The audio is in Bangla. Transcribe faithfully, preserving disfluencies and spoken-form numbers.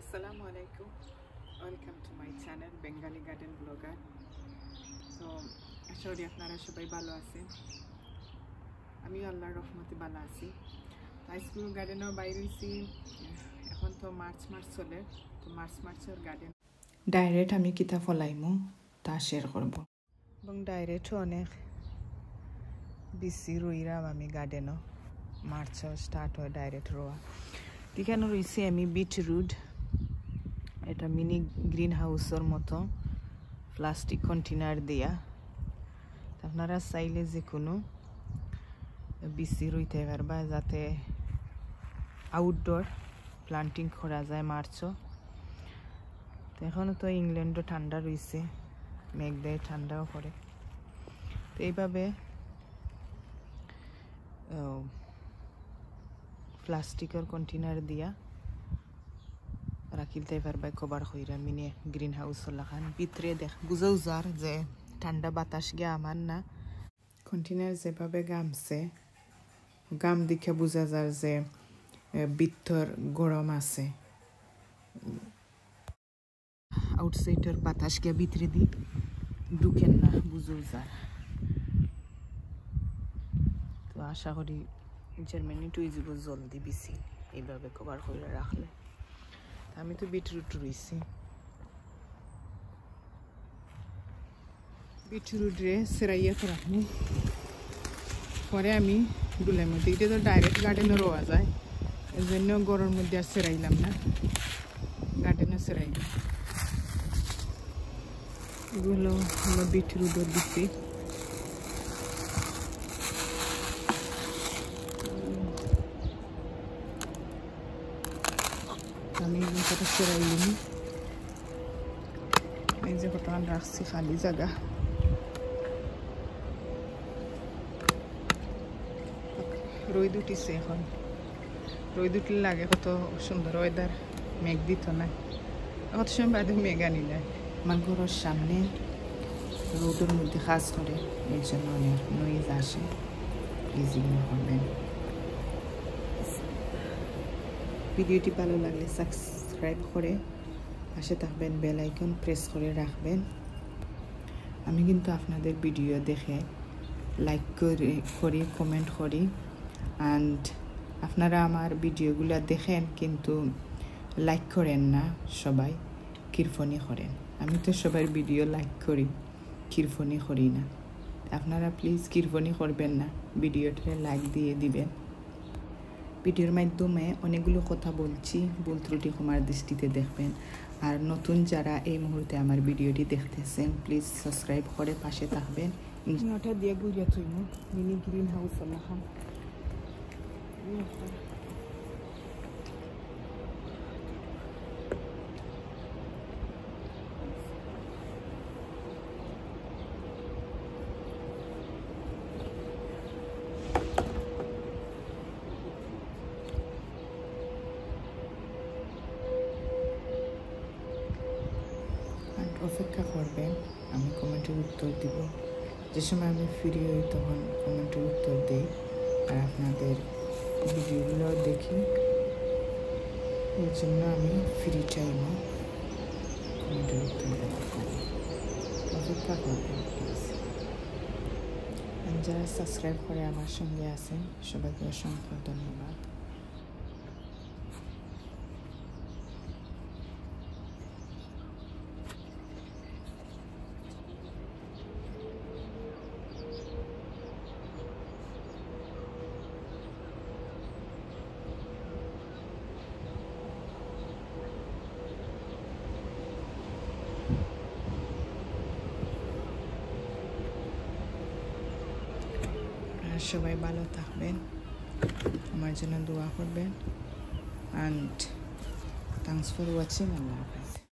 Assalamu alaikum. Welcome to my channel Bengali Garden Blogger. So ashori আপনারা সবাই ভালো আছেন আমি আল্লাহর রহমতে ভালো আছি আজকে গার্ডেনের বাইরে আছি এখন তো মার্চ মাস চলে তো মার্চ মাসের গার্ডেন ডাইরেক্ট আমি কিতা ফলাইমু তা শেয়ার করব এবং ডাইরেক্ট অনেক বেশি রইরাম আমি গার্ডেনও মার্চ স্টার্ট হয় ডাইরেক্ট রোয়া এখানে রয়েছে আমি বিটরুট এটা মিনি গ্রিন হাউসের মতো প্লাস্টিক কন্টেনার দিয়া আপনারা চাইলে যে কোনো বিসি রইতে পারবা যাতে আউটডোর প্লান্টিং করা যায় মার্চও এখনও তো ইংল্যান্ডও ঠান্ডা রয়েছে মেঘ দেয় ঠান্ডাও করে তো এইভাবে প্লাস্টিকের কন্টেনার দিয়া রাখিলতে পারবা কভার হইরা মিনি গ্রিন হাউস লাগান ভিতরে দেখ বুঝাও যার যে ঠান্ডা বাতাস গিয়া আমার না কন্টেনার যেভাবে গামছে গাম দেখে বোঝা যায় যে ভিতর গরম আছে আউটসাইডের বাতাস গিয়া ভিতরে দি ঢুকেন না বুঝাও যার তো আশা করি জার্মানি টুই যাব জলদি বেশি এইভাবে কভার করে রাখলে আমি তো বিটরুট রয়েছি বিটরুট রে সেরাইয়া তো রাখবো পরে আমি ডুলের মধ্যে এটা তো ডাইরেক্ট গার্ডেনে রোয়া যায় এই জন্য গরমের মধ্যে আর সেরাইলাম না গার্ডেনে সেরাইলাম এগুলো হলো বিটরুটের দিচ্ছি আমি কত সেরাইলিনি এই যে কতক্ষণ রাখছি খালি জায়গা রোদ উঠিছে এখন রোদ উঠলে লাগে কত সুন্দর ওয়েদার মেঘ দিত না কত সময় বাদে মেঘ আনি না আমার ঘরের সামনে রোদের মধ্যে কাজ করে এই জন্য অনেক নয়েজ আসে প্লিজ করবেন ভিডিওটি ভালো লাগলে সাবস্ক্রাইব করে পাশে থাকবেন বেল আইকন প্রেস করে রাখবেন আমি কিন্তু আপনাদের ভিডিও দেখে লাইক করে করি কমেন্ট করি অ্যান্ড আপনারা আমার ভিডিওগুলো দেখেন কিন্তু লাইক করেন না সবাই কিরফনি করেন আমি তো সবার ভিডিও লাইক করি কিরফনি করি না আপনারা প্লিজ কিরফনি করবেন না ভিডিওটা লাইক দিয়ে দিবেন ভিডিওর মাধ্যমে অনেকগুলো কথা বলছি ভুল ত্রুটি ক্ষমার দৃষ্টিতে দেখবেন আর নতুন যারা এই মুহূর্তে আমার ভিডিওটি দেখতেছেন প্লিজ সাবস্ক্রাইব করে পাশে থাকবেন ওটা দিয়ে ঘুরিয়ে তুইম মিনি গ্রিন হাউস লাগাম অপেক্ষা করবেন আমি কমেন্টের উত্তর দিব যে সময় আমি ফ্রি হই তখন কমেন্টের উত্তর দিই আর আপনাদের ভিডিওগুলো দেখি এর জন্য আমি ফ্রি টাইমে কমেন্টের উত্তর দিতে পারি অপেক্ষা করবেন প্লিজ যারা সাবস্ক্রাইব করে আমার সঙ্গে আছেন সবাইকে অসংখ্য ধন্যবাদ সবাই ভালো থাকবেন আমার জন্য দোয়া করবেন অ্যান্ড থ্যাঙ্কস ফর ওয়াচিং আল্লাহ হাফেজ।